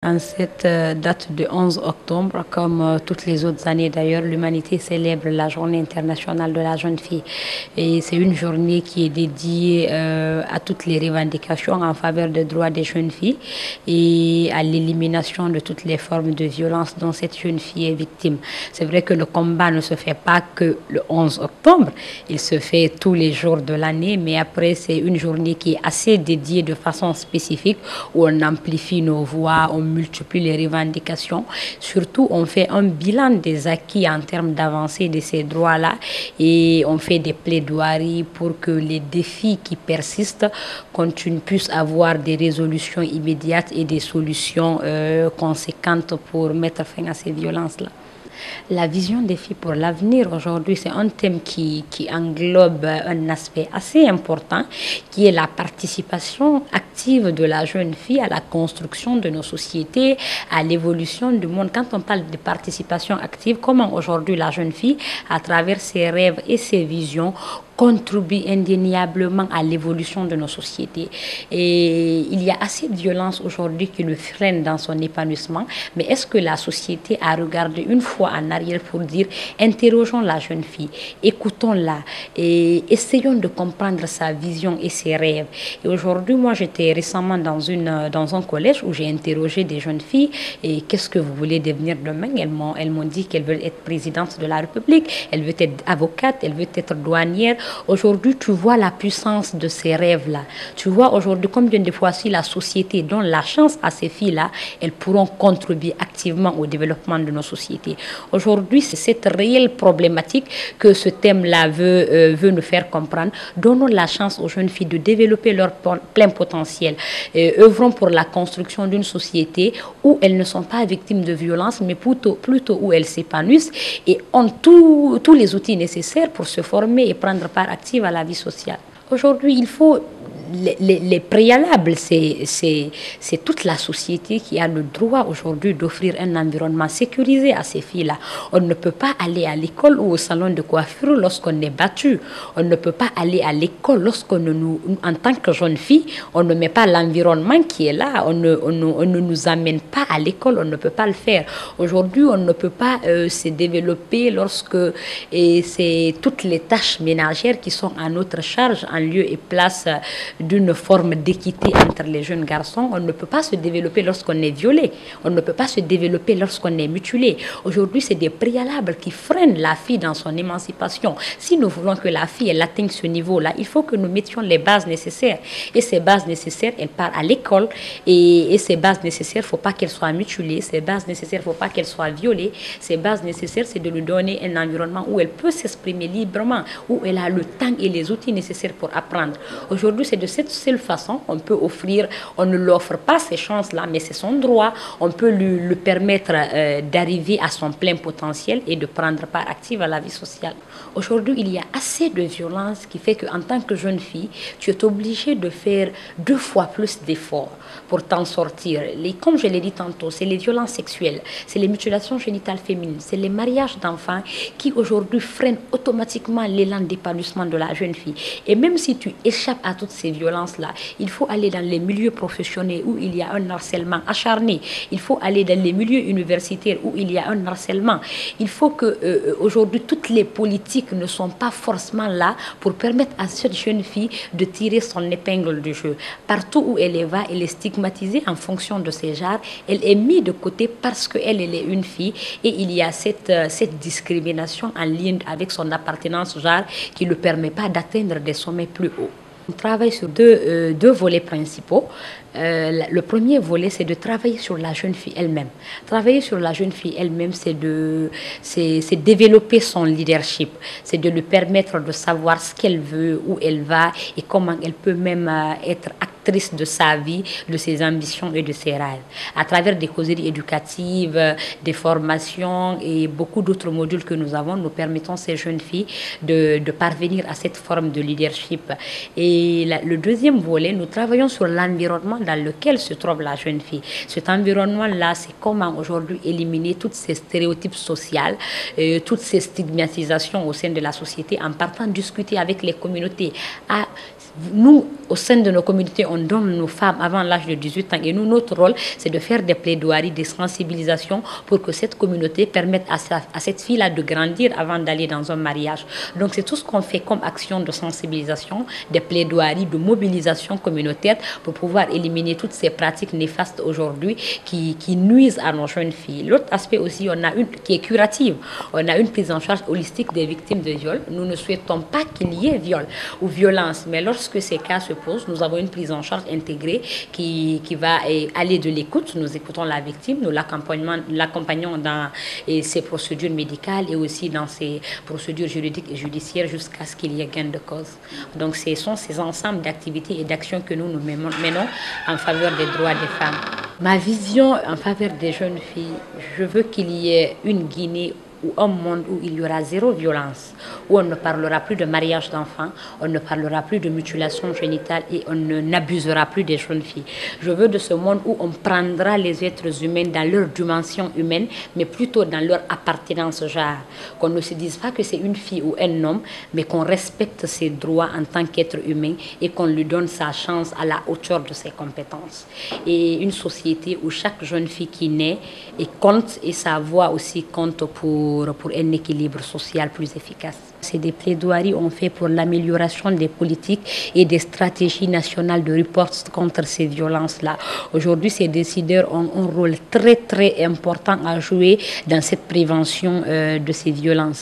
En cette date de 11 octobre, comme toutes les autres années d'ailleurs, l'humanité célèbre la Journée internationale de la jeune fille. Et c'est une journée qui est dédiée à toutes les revendications en faveur des droits des jeunes filles et à l'élimination de toutes les formes de violence dont cette jeune fille est victime. C'est vrai que le combat ne se fait pas que le 11 octobre, il se fait tous les jours de l'année, mais après c'est une journée qui est assez dédiée de façon spécifique où on amplifie nos voix, on multiplie les revendications. Surtout, on fait un bilan des acquis en termes d'avancée de ces droits-là et on fait des plaidoiries pour que les défis qui persistent puissent avoir des résolutions immédiates et des solutions conséquentes pour mettre fin à ces violences-là. La vision des filles pour l'avenir aujourd'hui, c'est un thème qui englobe un aspect assez important qui est la participation active de la jeune fille à la construction de nos sociétés, à l'évolution du monde. Quand on parle de participation active, comment aujourd'hui la jeune fille, à travers ses rêves et ses visions, contribue indéniablement à l'évolution de nos sociétés. Et il y a assez de violence aujourd'hui qui le freine dans son épanouissement. Mais est-ce que la société a regardé une fois en arrière pour dire interrogeons la jeune fille, écoutons-la et essayons de comprendre sa vision et ses rêves. Et aujourd'hui, moi, j'étais récemment dans un collège où j'ai interrogé des jeunes filles et qu'est-ce que vous voulez devenir demain? Elles m'ont dit qu'elles veulent être présidente de la République, elles veulent être avocate, elles veulent être douanière. Aujourd'hui, tu vois la puissance de ces rêves-là. Tu vois aujourd'hui combien de fois si la société donne la chance à ces filles-là, elles pourront contribuer activement au développement de nos sociétés. Aujourd'hui, c'est cette réelle problématique que ce thème-là veut nous faire comprendre. Donnons la chance aux jeunes filles de développer leur plein potentiel. Œuvrons pour la construction d'une société où elles ne sont pas victimes de violence, mais plutôt où elles s'épanouissent et ont tous les outils nécessaires pour se former et prendre part active à la vie sociale. Aujourd'hui, il faut les préalables, c'est toute la société qui a le droit aujourd'hui d'offrir un environnement sécurisé à ces filles-là. On ne peut pas aller à l'école ou au salon de coiffure lorsqu'on est battu. On ne peut pas aller à l'école en tant que jeune fille, on ne met pas l'environnement qui est là. On ne nous amène pas à l'école, on ne peut pas le faire. Aujourd'hui, on ne peut pas se développer lorsque c'est toutes les tâches ménagères qui sont à notre charge en lieu et place d'une forme d'équité entre les jeunes garçons. On ne peut pas se développer lorsqu'on est violé. On ne peut pas se développer lorsqu'on est mutilé. Aujourd'hui, c'est des préalables qui freinent la fille dans son émancipation. Si nous voulons que la fille elle atteigne ce niveau-là, il faut que nous mettions les bases nécessaires. Et ces bases nécessaires, elles partent à l'école. Et ces bases nécessaires, il ne faut pas qu'elles soient mutilées. Ces bases nécessaires, il ne faut pas qu'elles soient violées. Ces bases nécessaires, c'est de lui donner un environnement où elle peut s'exprimer librement, où elle a le temps et les outils nécessaires pour apprendre. Aujourd'hui, c'est de cette seule façon on peut offrir, on ne l'offre pas ces chances-là, mais c'est son droit. On peut lui permettre d'arriver à son plein potentiel et de prendre part active à la vie sociale. Aujourd'hui, il y a assez de violence qui fait qu'en tant que jeune fille, tu es obligée de faire 2 fois plus d'efforts pour t'en sortir. Comme je l'ai dit tantôt, c'est les violences sexuelles, c'est les mutilations génitales féminines, c'est les mariages d'enfants qui aujourd'hui freinent automatiquement l'élan d'épanouissement de la jeune fille. Et même si tu échappes à toutes ces violences-là, il faut aller dans les milieux professionnels où il y a un harcèlement acharné. Il faut aller dans les milieux universitaires où il y a un harcèlement. Il faut que aujourd'hui toutes les politiques ne sont pas forcément là pour permettre à cette jeune fille de tirer son épingle du jeu. Partout où elle va, elle est stigmatisée en fonction de ses genres. Elle est mise de côté parce qu'elle est une fille et il y a cette discrimination en lien avec son appartenance genre qui ne le permet pas d'atteindre des sommets plus hauts. On travaille sur deux volets principaux. Le premier volet, c'est de travailler sur la jeune fille elle-même. Travailler sur la jeune fille elle-même, c'est développer son leadership. C'est de lui permettre de savoir ce qu'elle veut, où elle va et comment elle peut même être actrice de sa vie, de ses ambitions et de ses rêves. À travers des causeries éducatives, des formations et beaucoup d'autres modules que nous avons, nous permettons à ces jeunes filles de parvenir à cette forme de leadership. Et le deuxième volet, nous travaillons sur l'environnement dans lequel se trouve la jeune fille. Cet environnement-là, c'est comment aujourd'hui éliminer tous ces stéréotypes sociaux, toutes ces stigmatisations au sein de la société en partant discuter avec les communautés. nous, au sein de nos communautés, on donne nos femmes avant l'âge de 18 ans. Et nous, notre rôle, c'est de faire des plaidoiries, des sensibilisations pour que cette communauté permette à cette fille-là de grandir avant d'aller dans un mariage. Donc, c'est tout ce qu'on fait comme action de sensibilisation, des plaidoiries, de mobilisation communautaire pour pouvoir éliminer toutes ces pratiques néfastes aujourd'hui qui nuisent à nos jeunes filles. L'autre aspect aussi, on a une qui est curative. On a une prise en charge holistique des victimes de viol. Nous ne souhaitons pas qu'il y ait viol ou violence, mais lorsque ces cas se posent, nous avons une prise en charge intégrée qui va aller de l'écoute. Nous écoutons la victime, nous l'accompagnons dans ses procédures médicales et aussi dans ses procédures juridiques et judiciaires jusqu'à ce qu'il y ait gain de cause. Donc ce sont ces ensembles d'activités et d'actions que nous menons en faveur des droits des femmes. Ma vision en faveur des jeunes filles, je veux qu'il y ait une Guinée ou un monde où il y aura zéro violence, où on ne parlera plus de mariage d'enfants, on ne parlera plus de mutilation génitale et on n'abusera plus des jeunes filles. Je veux de ce monde où on prendra les êtres humains dans leur dimension humaine, mais plutôt dans leur appartenance genre. Qu'on ne se dise pas que c'est une fille ou un homme, mais qu'on respecte ses droits en tant qu'être humain et qu'on lui donne sa chance à la hauteur de ses compétences. Et une société où chaque jeune fille qui naît et compte et sa voix aussi compte pour un équilibre social plus efficace. C'est des plaidoiries on fait pour l'amélioration des politiques et des stratégies nationales de riposte contre ces violences-là. Aujourd'hui, ces décideurs ont un rôle très important à jouer dans cette prévention de ces violences.